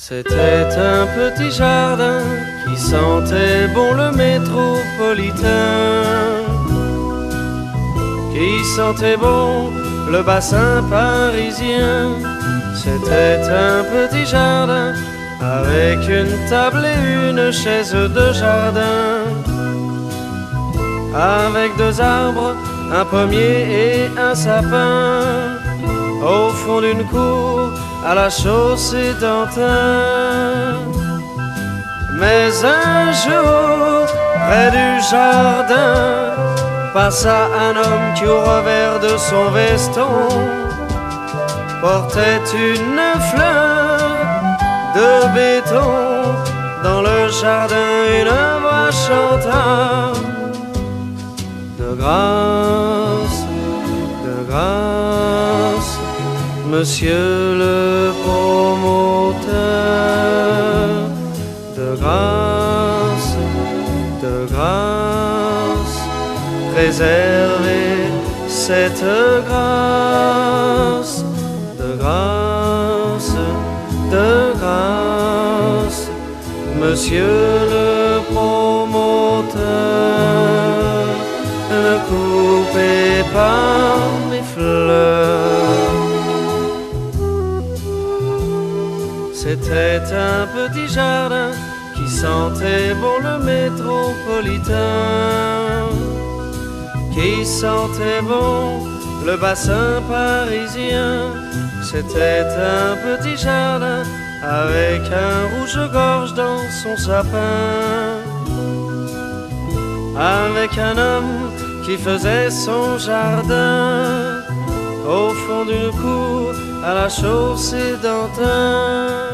C'était un petit jardin qui sentait bon le métropolitain, qui sentait bon le bassin parisien. C'était un petit jardin avec une table et une chaise de jardin, avec deux arbres, un pommier et un sapin, au fond d'une cour à la chaussée d'Antin. Mais un jour, près du jardin, passa un homme qui au revers de son veston portait une fleur de béton. Dans le jardin, une voix chanta: de grâce, monsieur le promoteur, de grâce, préservez cette grâce, de grâce, monsieur le promoteur, ne coupez pas mes fleurs. C'était un petit jardin qui sentait bon le métropolitain, qui sentait bon le bassin parisien. C'était un petit jardin avec un rouge-gorge dans son sapin, avec un homme qui faisait son jardin au fond d'une cour à la chaussée d'Antin.